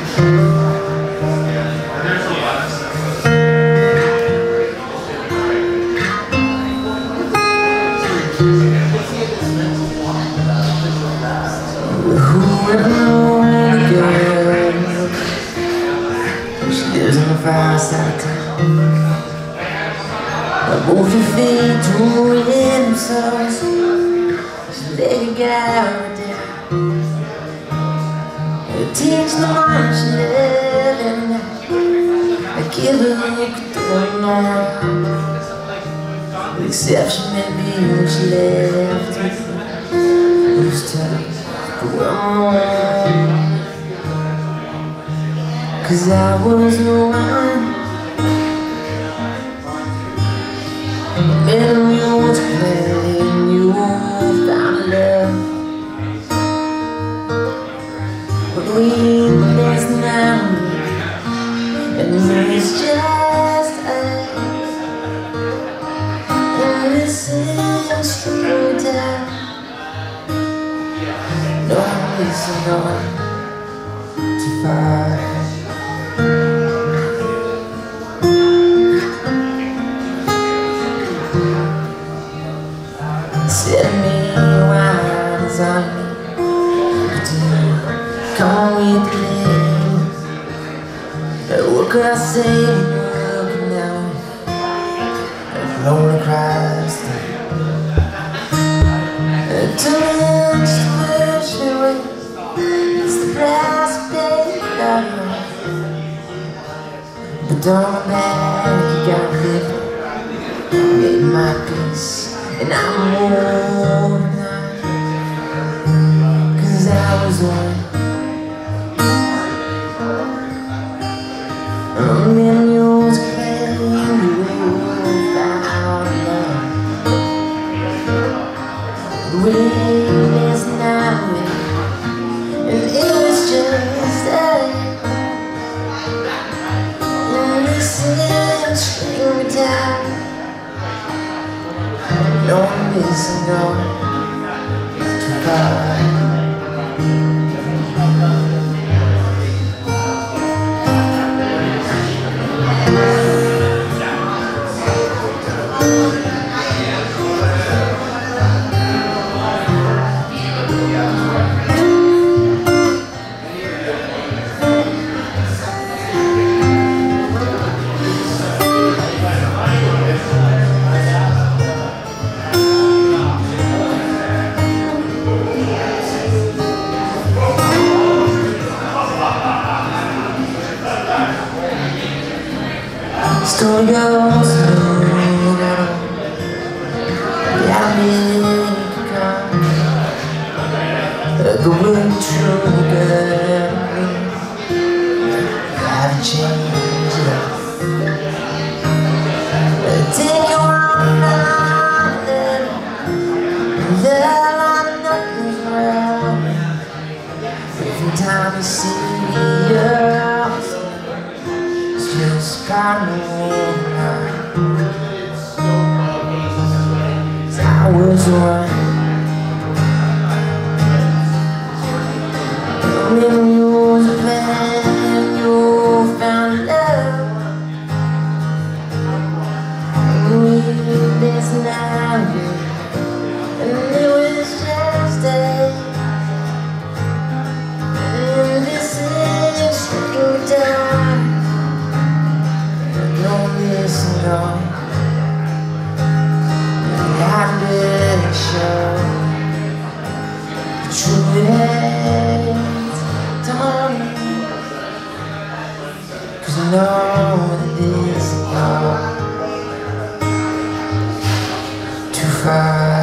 Whoever known the girl, she lives on the far side of town. But both her feet ruin themselves. She let it get down. It takes no much love every night. I give her a look at the long, with the exception maybe when she left me. Used to cause I was the one. Memory was playing, you found love. But we next now, and it's just us. And this is true time. No reason to fight. Set me wise on me, but you come with me. What could I say to you now? If lonely cries too much to push away. It's the price paid by but don't back, you gotta live. Made my peace, and I'm more now. Cause I was one. A million was playing, you found love. The wind is now, and it was just us. And this is springtime. No reason to fight. Story goes without me to come. The wind true good. I've changed it. Take your arm out there. There nothing's wrong. Every time you see yours, it's just paranoia. I was one. When you was a plan, you found love. There's now, and it was just us. And this is strictly done. No missing on. I better show the truth ain't done. Cause I know that this is not too far.